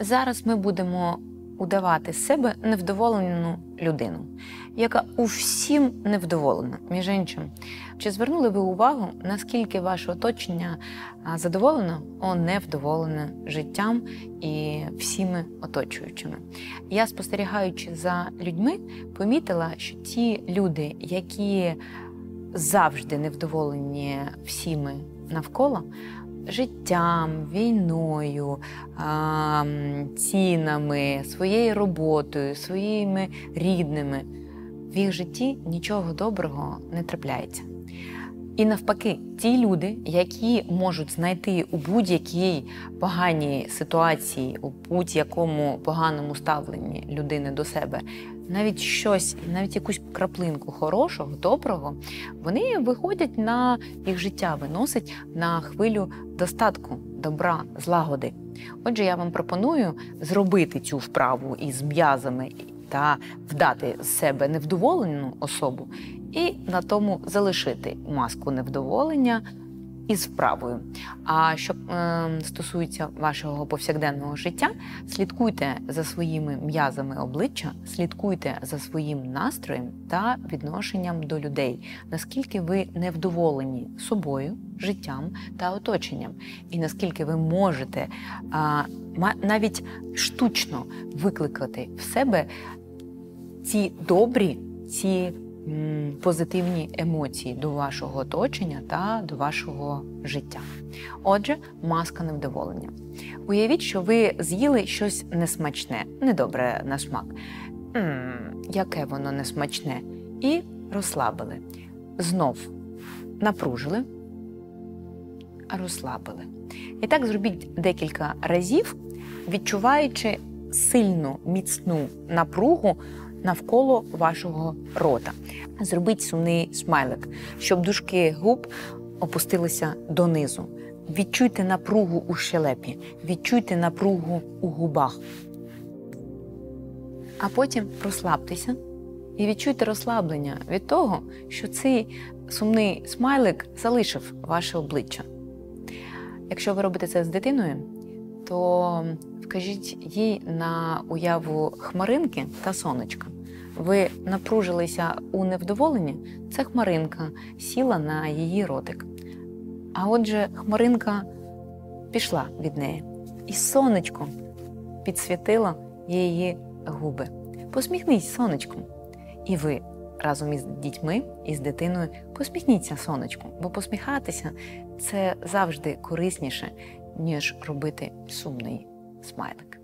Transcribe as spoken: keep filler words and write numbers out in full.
Зараз ми будемо удавати з себе невдоволену людину, яка у всім невдоволена. Між іншим, чи звернули ви увагу, наскільки ваше оточення задоволено, о невдоволене життям і всіми оточуючими? Я, спостерігаючи за людьми, помітила, що ті люди, які завжди невдоволені всіми навколо, життям, війною, цінами, своєю роботою, своїми рідними, в їх житті нічого доброго не трапляється. І навпаки, ті люди, які можуть знайти у будь-якій поганій ситуації, у будь-якому поганому ставленні людини до себе, навіть щось, навіть якусь краплинку хорошого, доброго, вони виходять на їх життя, виносять на хвилю достатку, добра, злагоди. Отже, я вам пропоную зробити цю вправу із м'язами та вдати з себе невдоволену особу і на тому залишити маску невдоволення із вправою. А що е, стосується вашого повсякденного життя, слідкуйте за своїми м'язами обличчя, слідкуйте за своїм настроєм та відношенням до людей, наскільки ви невдоволені собою, життям та оточенням, і наскільки ви можете а, навіть штучно викликати в себе ці добрі, ці позитивні емоції до вашого оточення та до вашого життя. Отже, маска невдоволення. Уявіть, що ви з'їли щось несмачне, недобре на смак. Ммм, яке воно несмачне. І розслабили. Знов напружили, розслабили. І так зробіть декілька разів, відчуваючи сильну, міцну напругу навколо вашого рота. Зробіть сумний смайлик, щоб дужки губ опустилися донизу. Відчуйте напругу у щелепі, відчуйте напругу у губах. А потім розслабтеся і відчуйте розслаблення від того, що цей сумний смайлик залишив ваше обличчя. Якщо ви робите це з дитиною, то вкажіть їй на уяву хмаринки та сонечка. Ви напружилися у невдоволенні, це хмаринка сіла на її ротик. А отже, хмаринка пішла від неї. І сонечко підсвітило її губи. Посміхнись сонечком. І ви разом із дітьми, із дитиною посміхніться сонечку, бо посміхатися – це завжди корисніше, ніж робити сумний смайлик.